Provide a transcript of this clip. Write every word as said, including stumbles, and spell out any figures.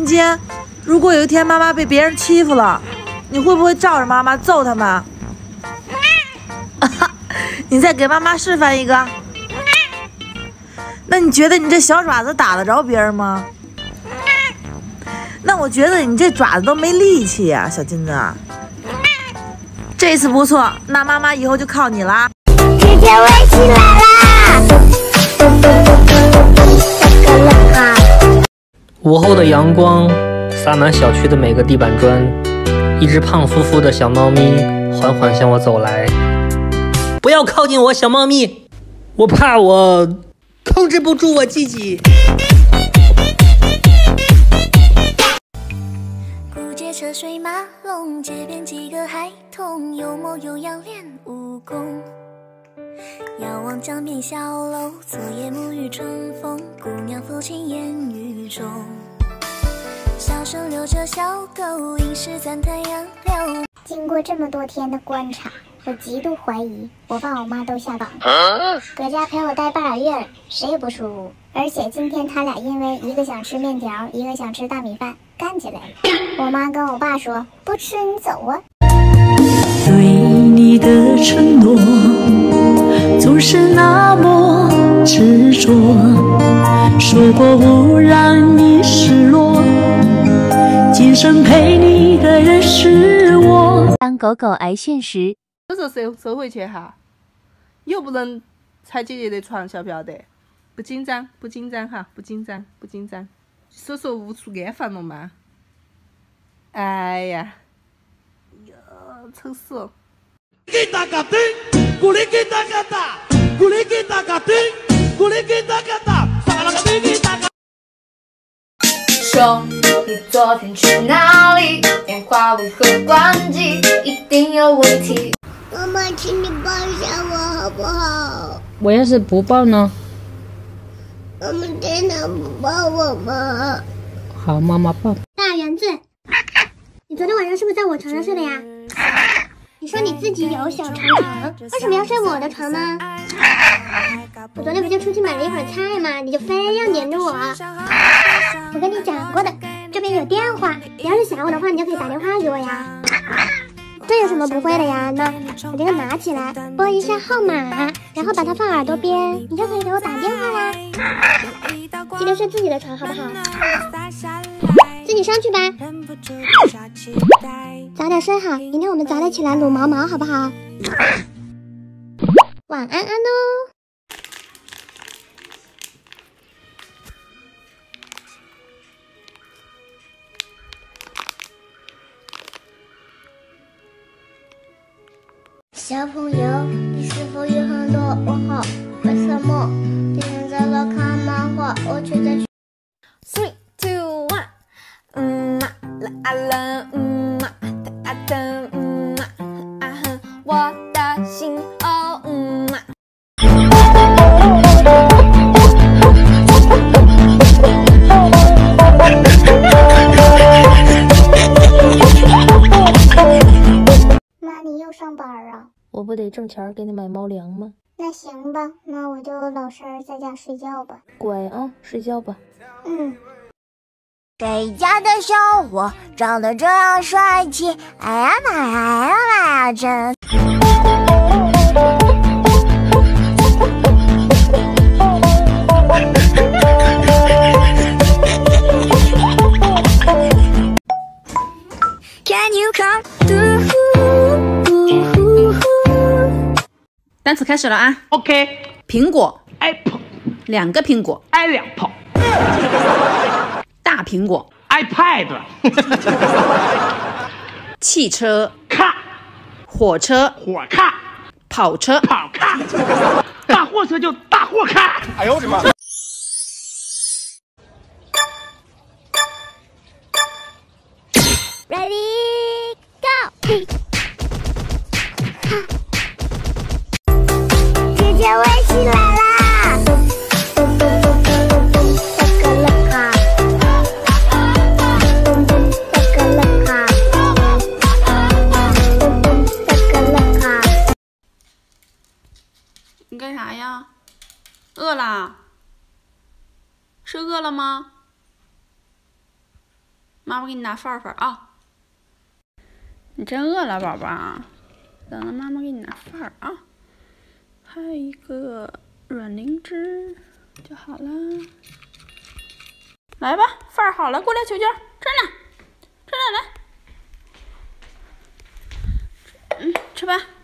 间，如果有一天妈妈被别人欺负了，你会不会照着妈妈揍他们？你再给妈妈示范一个。那你觉得你这小爪子打得着别人吗？那我觉得你这爪子都没力气呀、啊，小金子。这次不错，那妈妈以后就靠你啦。姐姐围起来啦！ 午后的阳光洒满小区的每个地板砖，一只胖乎乎的小猫咪缓缓向我走来。不要靠近我，小猫咪，我怕我控制不住我自己。 古街车水马龙，街边几个孩童有模有样练武功。遥望江边小楼，昨夜沐浴春风，姑娘抚琴烟雨中。小声溜着小狗，应是赞叹杨柳。 经过这么多天的观察，我极度怀疑我爸我妈都下岗了。搁家陪我待半拉月，谁也不出屋。而且今天他俩因为一个想吃面条，一个想吃大米饭，干起来了。我妈跟我爸说：“不吃你走啊。” 对你的承诺总是那么执着，说过不让你失落，今生陪你的人是我。 当狗狗挨训时， 这时候收收回去哈，又不能踩姐姐的床，晓不晓得？不紧张，不紧张哈，不紧张，不紧张。手手无处安放了吗？哎呀，哟，丑死了！给大家听，鼓励给大家打，鼓励给大家听，鼓励给大家打，啥那个给给大家。 说你昨天去哪里？电话为何关机？一定有问题。 妈妈，请你抱一下我好不好？ 我要是不抱呢？ 妈妈真的不抱我吗？ 好，妈妈抱。 大园子，你昨天晚上是不是在我床上睡的呀？你说你自己有小床床，为什么要睡我的床呢？我昨天不就出去买了一会儿菜吗？你就非要黏着我。我跟你讲过的，这边有电话，你要是想我的话，你就可以打电话给我呀。这有什么不会的呀？那把这个拿起来，拨一下号码，然后把它放耳朵边，你就可以给我打电话啦。记得睡自己的床好不好？自己上去吧。早点睡好，明天我们早点起来撸毛毛好不好？晚安安哦。小朋友，你是否有很多问号？为什么今天在这看漫画，我却在 ？Three, two, one， 嗯嘛啦啊啦，嗯嘛哒啊哒，嗯嘛啊哼，我的心哦，嗯嘛。 妈，你又上班啊？ 我不得挣钱给你买猫粮吗？ 那行吧，那我就老实在家睡觉吧。 乖啊，睡觉吧。 嗯。 谁家的小伙长得这样帅气？哎呀妈呀，哎呀妈呀，真。Can you come through？ 单词开始了啊 ！OK， 苹果 ，Apple， 两个苹果 ，i 两泡， 大苹果 ，iPad， 汽车， 卡， 火车， 火卡， 跑车， 跑卡，大货车就大货卡。哎呦我的妈！ Ready go！ 姐姐围起来啦！ 你干啥呀？饿啦？是饿了吗？ 妈妈给你拿饭饭啊。你真饿了，宝宝？等着妈妈给你拿饭啊。还有一个软灵芝就好了。来吧，饭好了，过来，球球，这呢，这呢，来。嗯，吃吧。